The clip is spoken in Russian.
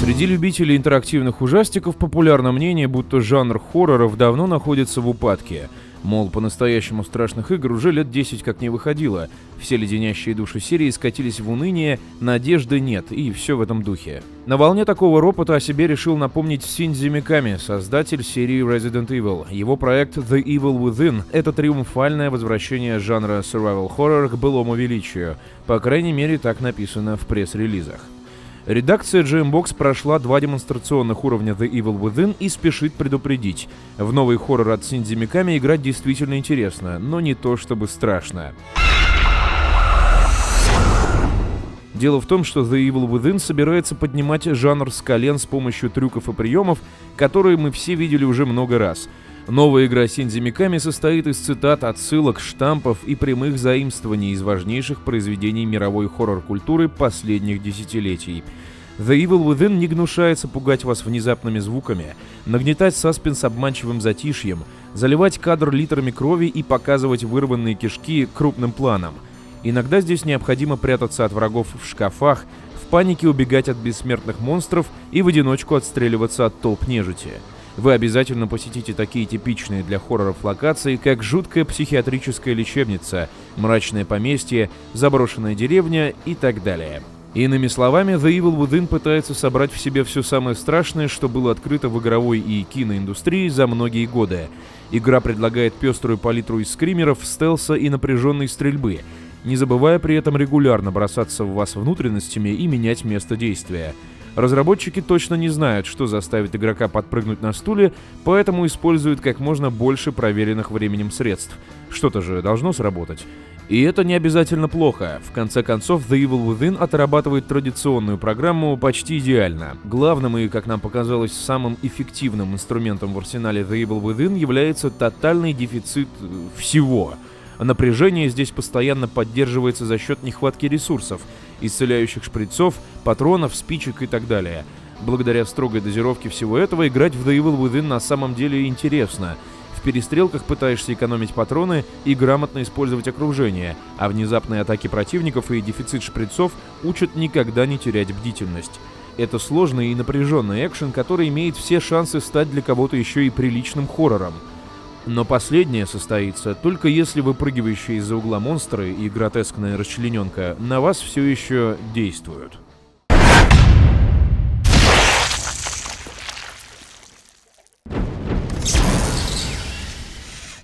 Среди любителей интерактивных ужастиков популярно мнение, будто жанр хорроров давно находится в упадке. Мол, по-настоящему страшных игр уже лет 10 как не выходило. Все леденящие душу серии скатились в уныние, надежды нет, и все в этом духе. На волне такого ропота о себе решил напомнить Синдзи Миками, создатель серии Resident Evil. Его проект The Evil Within — это триумфальное возвращение жанра survival horror к былому величию. По крайней мере, так написано в пресс-релизах. Редакция GMBox прошла 2 демонстрационных уровня The Evil Within и спешит предупредить. В новый хоррор от Синдзи Миками играть действительно интересно, но не то чтобы страшно. Дело в том, что The Evil Within собирается поднимать жанр с колен с помощью трюков и приемов, которые мы все видели уже много раз. Новая игра Синдзи Миками состоит из цитат, отсылок, штампов и прямых заимствований из важнейших произведений мировой хоррор-культуры последних десятилетий. The Evil Within не гнушается пугать вас внезапными звуками, нагнетать саспенс обманчивым затишьем, заливать кадр литрами крови и показывать вырванные кишки крупным планом. Иногда здесь необходимо прятаться от врагов в шкафах, в панике убегать от бессмертных монстров и в одиночку отстреливаться от толп нежити. Вы обязательно посетите такие типичные для хорроров локации, как жуткая психиатрическая лечебница, мрачное поместье, заброшенная деревня и так далее. Иными словами, The Evil Within пытается собрать в себе все самое страшное, что было открыто в игровой и киноиндустрии за многие годы. Игра предлагает пеструю палитру из скримеров, стелса и напряженной стрельбы, не забывая при этом регулярно бросаться в вас внутренностями и менять место действия. Разработчики точно не знают, что заставит игрока подпрыгнуть на стуле, поэтому используют как можно больше проверенных временем средств. Что-то же должно сработать. И это не обязательно плохо. В конце концов, The Evil Within отрабатывает традиционную программу почти идеально. Главным и, как нам показалось, самым эффективным инструментом в арсенале The Evil Within является тотальный дефицит всего. Напряжение здесь постоянно поддерживается за счет нехватки ресурсов, исцеляющих шприцов, патронов, спичек и так далее. Благодаря строгой дозировке всего этого играть в The Evil Within на самом деле интересно. В перестрелках пытаешься экономить патроны и грамотно использовать окружение, а внезапные атаки противников и дефицит шприцов учат никогда не терять бдительность. Это сложный и напряженный экшен, который имеет все шансы стать для кого-то еще и приличным хоррором. Но последнее состоится только если выпрыгивающие из-за угла монстры и гротескная расчлененка на вас все еще действуют.